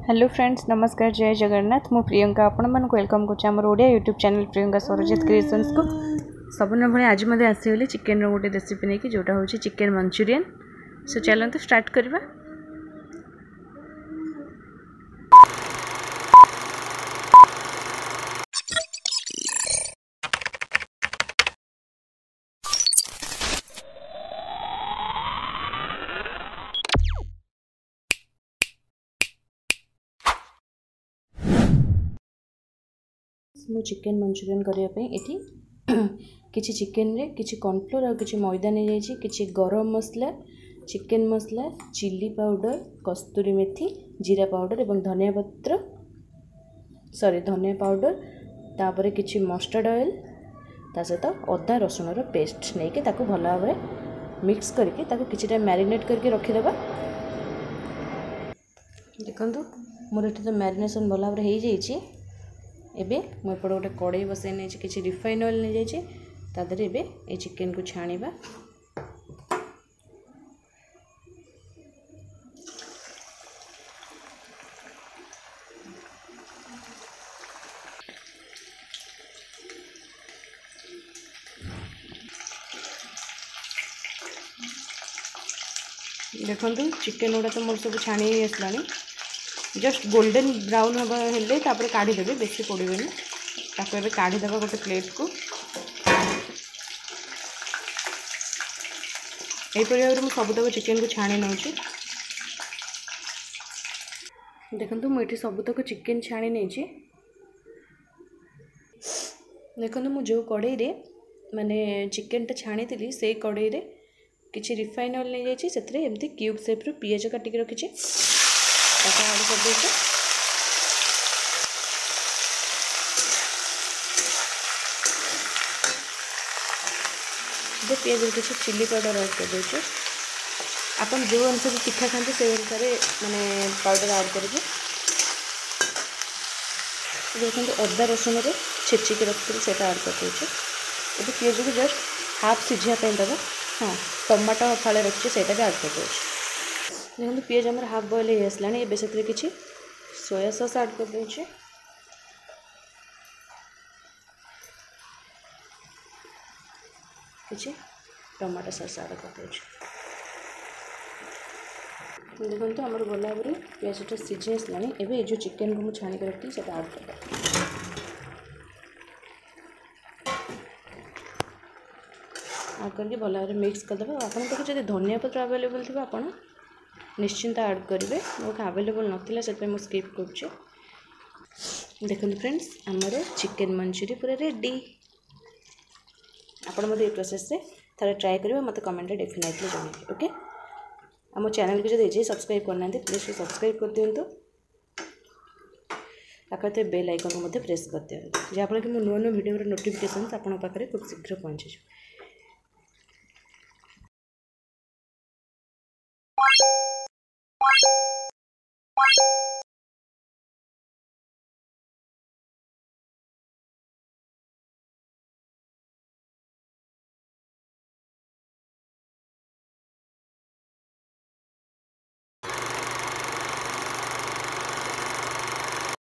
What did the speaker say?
Hello friends, नमस्कार, जय जगन्नाथ। मु प्रियंका आपण मन वेलकम कर Odia YouTube channel Priyanka Swarajit creations को सबन भाई आज मत आसगली चिकेन रोटे रेसिपी नहीं कि जोटा हूँ चिकेन मंचूरियन। सो चलते स्टार्ट करवा। मु चिकेन मंचूरियन करने ये किसी चिकेन रे किसी कॉर्नफ्लोर और किसी मैदा नहीं जाइए, किसी गरम मसला, चिकेन मसला, चिली पाउडर, कस्तूरी मेथी, जीरा पाउडर एवं धनिया पत्र धनिया पाउडर, तापर किसी मस्टर्ड ऑयल, ता सहित अदा रसुण पेस्ट नहीं कि भल भाव मिक्स करके किसी टाइम मैरिनेट करके रखीदे। देखो मोर ये मैरिनेशन भल भाव हो जाइए। एबे मुझे गोटे कड़ाई बसई नहीं किसी रिफाइन ऑयल नहीं जाइए एबे ये चिकेन को छाणीबा। देखो चिकेन गुड़ा तो मोर सब छाणी आसला, जस्ट गोल्डन ब्राउन हम हेल्ले काढ़ीदेवे, बेसी पड़ेनि। ताको काढ़ीदे गोटे प्लेट को। यहीपर भाव में सबूतक चिकेन को छाणी नौ। देखो मुझे सबूतक चिकेन छाणी नहीं। देखो मु जो कड़ाई रे माने चिकेन छाणी थी से कड़ाई रे किसी रिफाइन ऑयल नहीं जाइए, एमती क्यूब शेप पियाज काटिक रखी आड़ कर दे। पियाज किसी चिली पाउडर ऐड कर दे। आपन जो अनुसार तीखा खाते से अनुसार माने पाउडर ऐड करेंगे। देखो अदा रसुण छेचिक रखी से ऐड कर दे। पियाज को जस्ट हाफ सीझापी दबा। हाँ, टमाटो फाड़े रखी से भी ऐड कर दे। देखो पियाज आमर हाफ बॉयल हो आसला। एबे से किसी सोया सॉस ऐड कर दे। किसी टमाटो सॉस ऐड कर दे। देखो आमर गला भाव पियाजटा सीझी आसला। एबे जो चिकेन को मुझे छाणी रखी से ऐड कर ऐड करके भल भाव मिक्स करदे। आपन पाखे जब धनिया पत्र अवेलेबल थी आप निश्चिंत ऐड करेंगे। मोटे अवेलेबल नाला से मुझे स्किप कर। देखो फ्रेंड्स आमर चिकेन मंचूरियन पूरा रेडी। आप प्रोसेस से थोड़ा ट्राए करेंगे, मत कमेंट डेफिनेटली जन। ओके, आम चैनल को जो सब्सक्राइब करना प्लीज सब्सक्राइब कर दिंतु। पाखे बेल आइकन को प्रेस कर दिंतु, जहाँफल कि नुआ नुआ वीडियो नोटिफिकेशन आपन पाखे खूब शीघ्र पहुँचे।